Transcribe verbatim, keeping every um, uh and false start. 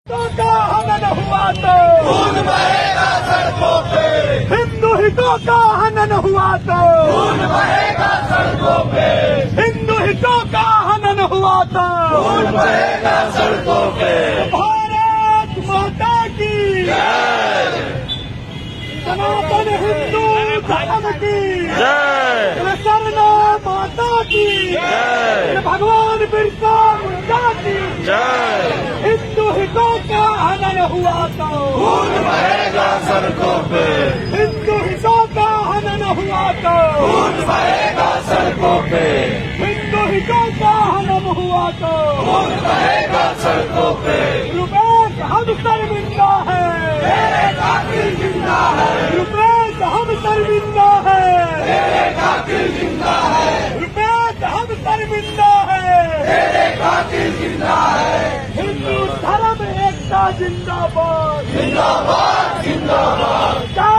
का हनन हुआ तो खून बहेगा सड़कों पे। हिंदू हितों का हनन हुआ तो खून बहेगा सड़कों पे। हिंदू हितों का हनन हुआ तो खून बहेगा सड़कों पे। भारत माता की जय। सनातन हिंदू धर्म की जय। सरना माता की जय। भगवान बिरसा मुंडा की जय। हिंदू हितों का हनन हुआ तो खून बहेगा सड़कों पे। हिंदू हितों का हनन हुआ तो खून बहेगा सड़कों पे। हिंदू हितों का हनन हुआ तो खून बहेगा सड़कों पे। रुपेश हम शर्मिंदा है, तेरे कातिल जिंदा है। रुपेश हम शर्मिंदा है, तेरे कातिल जिंदा है। रुपेश हम शर्मिंदा है, तेरे कातिल जिंदा है। हिंदू धर्म एकता जिंदाबाद जिंदाबाद जिंदाबाद।